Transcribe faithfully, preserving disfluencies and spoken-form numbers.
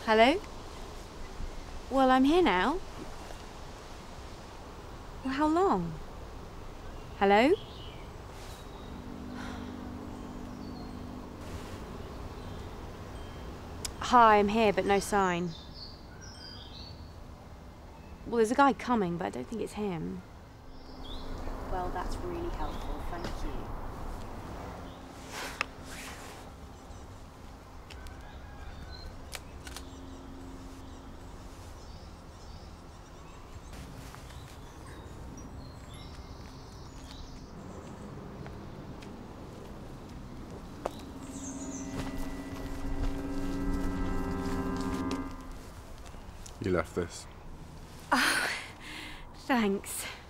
Hello? Well, I'm here now. Well, how long? Hello? Hi, I'm here, but no sign. Well, there's a guy coming, but I don't think it's him. Well, that's really helpful, thank you. You left this. Oh, thanks.